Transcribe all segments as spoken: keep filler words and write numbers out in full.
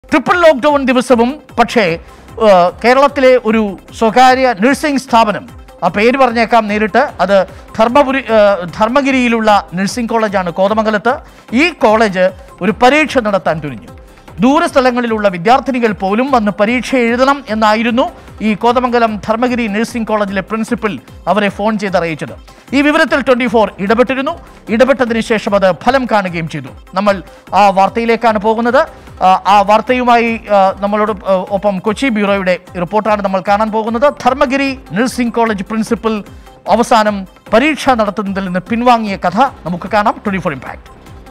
Triple lockdown ദിവസവും പക്ഷേ കേരളത്തിലെ ഒരു സ്വകാര്യ നഴ്സിംഗ് സ്ഥാപനം, ആ പേര് പറഞ്ഞേക്കാം നേരിട്ട്, അത് ധർമ്മപുരി ധർമ്മഗിരിയിലുള്ള നഴ്സിംഗ് കോളേജാണ് കോതമംഗലത്ത്. ഈ കോളേജ് ഒരു പരീക്ഷ നടത്താൻ തുനിഞ്ഞു. ദൂരസ്ഥലങ്ങളിലുള്ള വിദ്യാർത്ഥിനികൾ പോലും വന്ന് പരീക്ഷ എഴുതണം എന്നായിരുന്നു ഈ കോതമംഗലം ധർമ്മഗിരി നഴ്സിംഗ് കോളേജിലെ പ്രിൻസിപ്പൽ അവരെ ഫോൺ ചെയ്ത് അറിയിച്ചത്. ഈ വിവരത്തിൽ ട്വന്റി ഫോർ ഇടപെട്ടിരുന്നു. ഇടപെട്ടതിന് ശേഷം അത് ഫലം കാണുകയും ചെയ്തു. നമ്മൾ ആ വാർത്തയിലേക്കാണ് പോകുന്നത്. ആ വാർത്തയുമായി നമ്മളോട് ഒപ്പം കൊച്ചി ബ്യൂറോയുടെ റിപ്പോർട്ടാണ് നമ്മൾ കാണാൻ പോകുന്നത്. ധർമ്മഗിരി നഴ്സിംഗ് കോളേജ് പ്രിൻസിപ്പൽ അവസാനം പരീക്ഷ നടത്തുന്നതിൽ നിന്ന് പിൻവാങ്ങിയ കഥ നമുക്ക് കാണാം. Twenty four impact.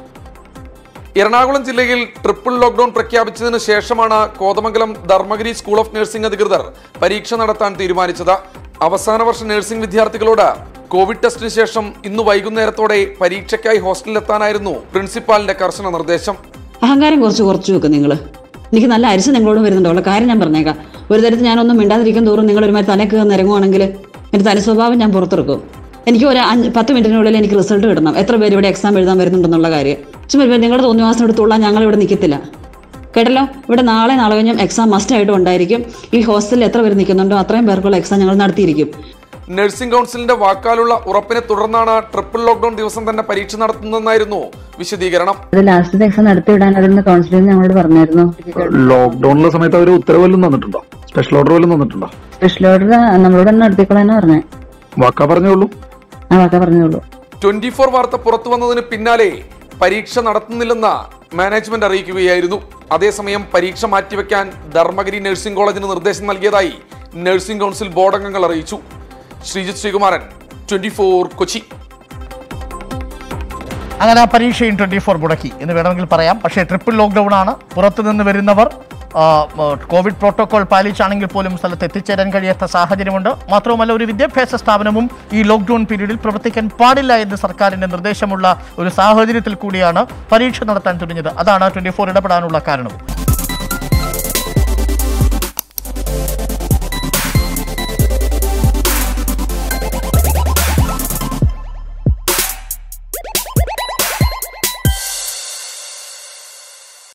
എറണാകുളം ജില്ലയിൽ ട്രിപ്പിൾ ലോക്ക്ഡൌൺ പ്രഖ്യാപിച്ചതിന് ശേഷമാണ് Kothamangalam Dharmagiri school of nursing അധികൃതർ പരീക്ഷ നടത്താൻ തീരുമാനിച്ചത്. അവസാന വർഷ നഴ്സിംഗ് വിദ്യാർത്ഥികളോട് കോവിഡ് ടെസ്റ്റിന് ശേഷം ഇന്ന് വൈകുന്നേരത്തോടെ പരീക്ഷയ്ക്കായി ഹോസ്റ്റലിലെത്താനായിരുന്നു പ്രിൻസിപ്പാളിന്റെ കർശന നിർദ്ദേശം. അഹങ്കാരം കുറച്ച് കുറച്ചു വെക്കും നിങ്ങൾ. എനിക്ക് നല്ല അരിശം നിങ്ങളോട് വരുന്നുണ്ടോ? കാര്യം ഞാൻ പറഞ്ഞേക്കാം. ഒരു തരത്തിൽ ഞാനൊന്നും മിണ്ടാതിരിക്കാൻ തോറും നിങ്ങൾ ഒരുമാതിരി തലക്ക് ഇറങ്ങുവാണെങ്കിൽ എൻ്റെ തനി സ്വഭാവം ഞാൻ പുറത്തെടുക്കും. എനിക്ക് ഒരു അഞ്ച് പത്ത് മിനിറ്റിനുള്ളിൽ എനിക്ക് റിസൾട്ട് കിട്ടണം. എത്ര പേര് ഇവിടെ എക്സാം എഴുതാൻ വരുന്നുണ്ടെന്നുള്ള കാര്യം ചുമ്മാ നിങ്ങളുടെ തോന്നിവാസം എടുത്തുള്ള ഞങ്ങൾ ഇവിടെ നിൽക്കത്തില്ല കേട്ടല്ലോ. ഇവിടെ നാളെ നാളെ കഴിഞ്ഞും എക്സാം മസ്റ്റ് ആയിട്ടും ഉണ്ടായിരിക്കും. ഈ ഹോസ്റ്റലിൽ എത്ര പേര് നിൽക്കുന്നുണ്ടോ അത്രയും പേർക്കുള്ള എക്സാം ഞങ്ങൾ നടത്തിയിരിക്കും. നഴ്സിംഗ് കൗൺസിലിന്റെ വാക്കാലുള്ള ഉറപ്പിനെ തുടർന്നാണ് ട്രിപ്പിൾ ലോക്ക്ഡൌൺ ദിവസം തന്നെ പരീക്ഷ നടത്തുന്നതെന്നായിരുന്നു വിശദീകരണം. ലാസ്റ്റ് എക്സാം നടത്തിവിടാൻ കൗൺസിലിൽ ഞങ്ങളോട് പറഞ്ഞായിരുന്നു. ലോക്ക്ഡൌണിലെ സമയത്ത് അവർ ഉത്തരവ് വല്ലതും തന്നിട്ടുണ്ടോ? സ്പെഷ്യൽ ഓർഡർ വല്ലതും തന്നിട്ടുണ്ടോ? സ്പെഷ്യൽ ഓർഡർ നമ്മളോട് തന്നെ നടത്തിക്കോളാന്ന് പറഞ്ഞേ. വാക്കാ പറഞ്ഞോളൂ. ആ വാക്കാ പറഞ്ഞോളൂ. ട്വന്റി ഫോർ വാർത്ത പുറത്തു വന്നതിന് പിന്നാലെ പരീക്ഷ നടത്തുന്നില്ലെന്ന് മാനേജ്മെന്റ് അറിയിക്കുകയായിരുന്നു. അതേസമയം പരീക്ഷ മാറ്റിവെക്കാൻ ധർമ്മഗിരി നഴ്സിംഗ് കോളേജിന് നിർദ്ദേശം നൽകിയതായി നഴ്സിംഗ് കൗൺസിൽ ബോർഡ് അംഗങ്ങൾ അറിയിച്ചു. Sreejith Sreekumaran, twenty four, Kochi. അങ്ങനെ ആ പരീക്ഷയും ട്വന്റി ഫോർ മുടക്കി എന്ന് വേണമെങ്കിൽ പറയാം. പക്ഷേ ട്രിപ്പിൾ ലോക്ക്ഡൌൺ ആണ്. പുറത്തുനിന്ന് വരുന്നവർ കോവിഡ് പ്രോട്ടോകോൾ പാലിച്ചാണെങ്കിൽ പോലും സ്ഥലത്ത് എത്തിച്ചേരാൻ കഴിയാത്ത സാഹചര്യമുണ്ട്. മാത്രവുമല്ല, ഒരു വിദ്യാഭ്യാസ സ്ഥാപനവും ഈ ലോക്ക്ഡൌൺ പീരീഡിൽ പ്രവർത്തിക്കാൻ പാടില്ല എന്ന് സർക്കാരിന്റെ നിർദ്ദേശമുള്ള ഒരു സാഹചര്യത്തിൽ കൂടിയാണ് പരീക്ഷ നടത്താൻ തുടങ്ങിയത്. അതാണ് ട്വന്റി ഫോർ ഇടപെടാനുള്ള കാരണവും.